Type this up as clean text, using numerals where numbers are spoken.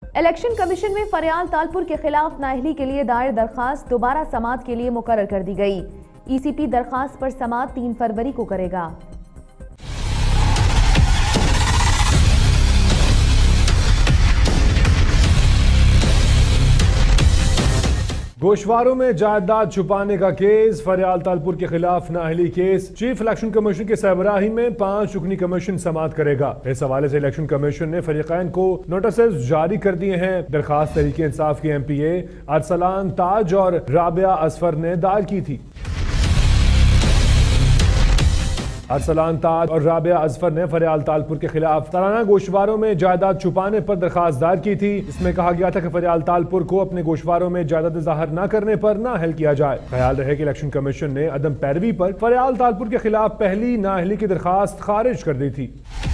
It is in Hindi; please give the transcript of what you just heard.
इलेक्शन कमीशन में फरियाल तालपुर के खिलाफ नाअहली के लिए दायर दरखास्त दोबारा समाअत के लिए मुकर्रर कर दी गई। ईसीपी दरखास्त पर समाअत 3 फरवरी को करेगा। गोशवारों में जायदाद छुपाने का केस, फरियाल तालपुर के खिलाफ नाअहली केस। चीफ इलेक्शन कमीशन के सरबराही में 5 रुकनी कमीशन समाअत करेगा। इस हवाले से इलेक्शन कमीशन ने फरीकैन को नोटिस जारी कर दिए हैं। दरखास्त तहरीक इंसाफ के MPA अरसलान ताज और राबिया असफर ने दायर की थी। अरसलान ताज और राबिया असफर ने फरियाल तालपुर के खिलाफ सालाना गोशवारों में जायदाद छुपाने पर दरखास्त दायर की थी। इसमें कहा गया था कि फरियाल तालपुर को अपने गोशवारों में जायदाद जाहिर न करने पर नाअहल किया जाए। ख्याल रहे कि इलेक्शन कमीशन ने अदम पैरवी पर फरियाल तालपुर के खिलाफ पहली नाअहली की दरखास्त खारिज कर दी थी।